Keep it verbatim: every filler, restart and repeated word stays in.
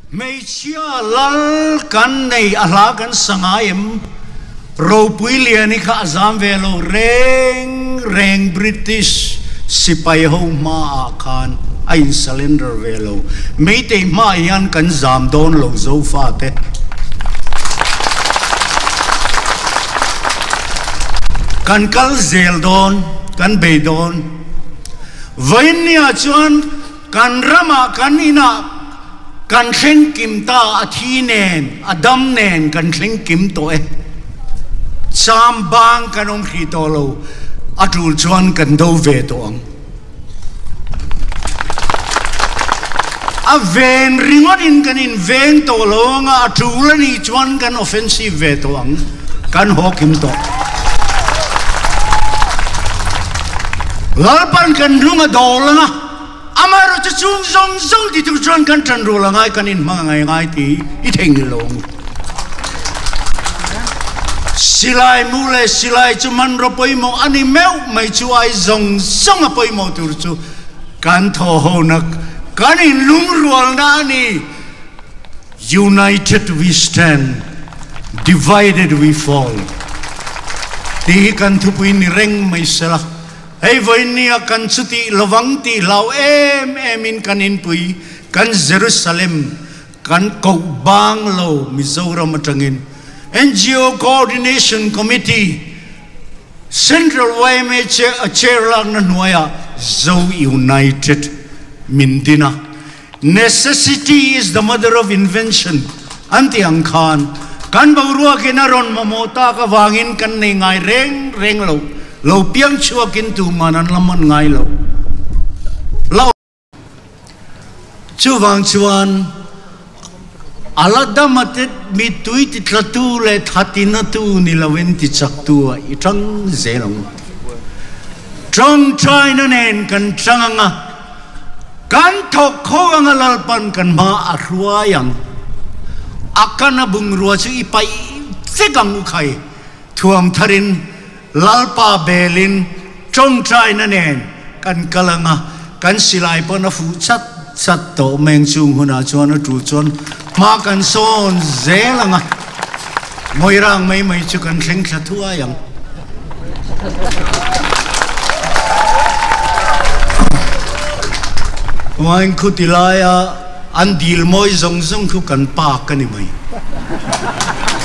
mấy chia lal kan này ala kan sangayem râu pui liền ni khá giam về lo reng reng British sipai ho ma khan ain cylinder về lo mấy tay ma yan kan giam don lo zo fa te kan kal zel don kan be don với nia chuan kan rama kan ina kan khen kim ta a thi nen adam nen kan khen kim to e cham bang kan ong khi to lo atul chuan kan do ve to ang a ven ringot in kan in ven to lo nga atul ni chuan kan offensive ve to ang kan ho kim to lalpan kan runga dol nga amaro chu chung zong zong ti tu chuan kan tran ru la ngai kan in ma ngai ngai ti i theng ni lo silai mule silai chu man ro poi mo ani meu mai chu ai zong zong a poi mo tur chu kan tho ho nak kan in lung rual na ni united we stand divided we fall ti kan thu pui ni reng mai sela hey voi nia kan chuti lawang ti lau em em in kan in pui kan Jerusalem kan ko bang lo Mizoram atangin N G O Coordination Committee Central Y M H a chair lang na nuaya zo united mindina necessity is the mother of invention anti angkhan kan baurua kinaron mamota ka wangin kan nei ngai reng reng lo lo piang chua kin tu manan laman ngai lo lo chu wang chuan alada matet mi tui ti tlatu le thatina tu ni lawen ti chak tu i tang zelong trong china nen kan changa kan thok kho ang lalpan kan ma arwayang akana bung ruwa chu i pai segang ukhai thuam tharin lalpa belin trong china nen kan kalanga kan silai pona fu chat chat to meng chung huna chuan tu chuan ma kan son zelanga moirang mai mai chu kan thleng thla thua yang wain khutilaya an dil moi zong zong khu kan pa kan ni mai